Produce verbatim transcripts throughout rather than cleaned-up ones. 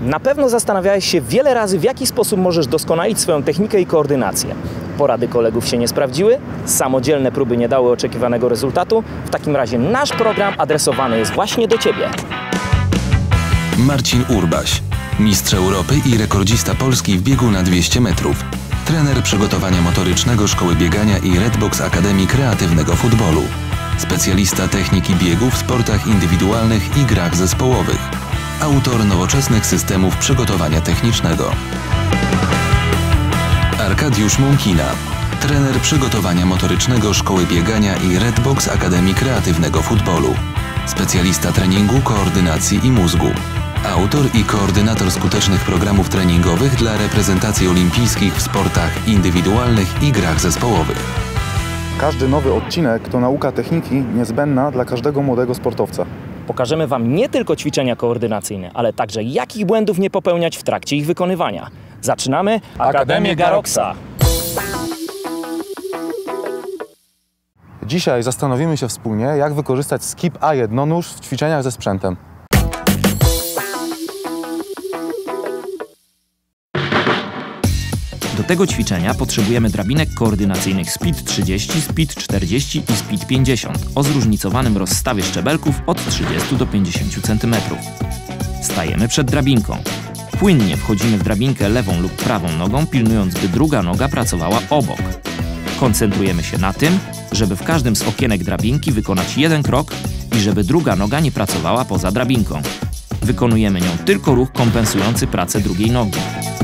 Na pewno zastanawiałeś się wiele razy, w jaki sposób możesz doskonalić swoją technikę i koordynację. Porady kolegów się nie sprawdziły, samodzielne próby nie dały oczekiwanego rezultatu. W takim razie nasz program adresowany jest właśnie do Ciebie. Marcin Urbaś, mistrz Europy i rekordzista Polski w biegu na dwieście metrów. Trener przygotowania motorycznego Szkoły Biegania i Redbox Akademii Kreatywnego Futbolu. Specjalista techniki biegu w sportach indywidualnych i grach zespołowych. Autor nowoczesnych systemów przygotowania technicznego. Arkadiusz Mąkina, trener przygotowania motorycznego Szkoły Biegania i Redbox Akademii Kreatywnego Futbolu. Specjalista treningu, koordynacji i mózgu. Autor i koordynator skutecznych programów treningowych dla reprezentacji olimpijskich w sportach indywidualnych i grach zespołowych. Każdy nowy odcinek to nauka techniki niezbędna dla każdego młodego sportowca. Pokażemy Wam nie tylko ćwiczenia koordynacyjne, ale także jakich błędów nie popełniać w trakcie ich wykonywania. Zaczynamy Akademię Garoksa! Dzisiaj zastanowimy się wspólnie, jak wykorzystać skip A jednonóż w ćwiczeniach ze sprzętem. Do tego ćwiczenia potrzebujemy drabinek koordynacyjnych Speed trzydzieści, Speed czterdzieści i Speed pięćdziesiąt o zróżnicowanym rozstawie szczebelków od trzydziestu do pięćdziesięciu centymetrów. Stajemy przed drabinką. Płynnie wchodzimy w drabinkę lewą lub prawą nogą, pilnując, by druga noga pracowała obok. Koncentrujemy się na tym, żeby w każdym z okienek drabinki wykonać jeden krok i żeby druga noga nie pracowała poza drabinką. Wykonujemy nią tylko ruch kompensujący pracę drugiej nogi.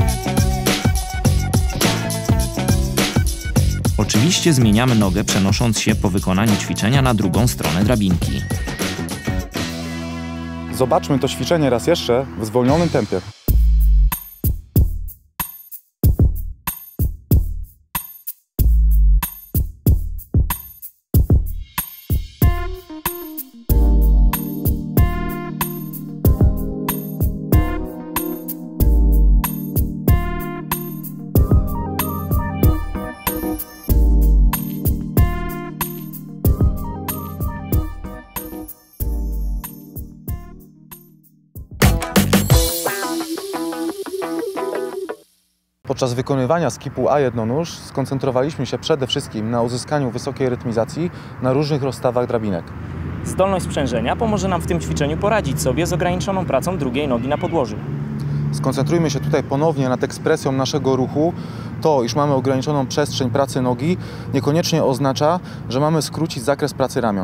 Oczywiście zmieniamy nogę, przenosząc się po wykonaniu ćwiczenia na drugą stronę drabinki. Zobaczmy to ćwiczenie raz jeszcze w zwolnionym tempie. Podczas wykonywania skipu A jednonóż skoncentrowaliśmy się przede wszystkim na uzyskaniu wysokiej rytmizacji na różnych rozstawach drabinek. Zdolność sprzężenia pomoże nam w tym ćwiczeniu poradzić sobie z ograniczoną pracą drugiej nogi na podłożu. Skoncentrujmy się tutaj ponownie nad ekspresją naszego ruchu. To, iż mamy ograniczoną przestrzeń pracy nogi, niekoniecznie oznacza, że mamy skrócić zakres pracy ramion.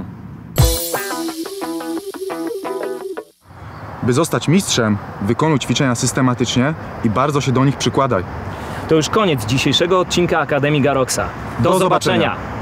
By zostać mistrzem, wykonuj ćwiczenia systematycznie i bardzo się do nich przykładaj. To już koniec dzisiejszego odcinka Akademii Garoksa. Do, do zobaczenia! zobaczenia.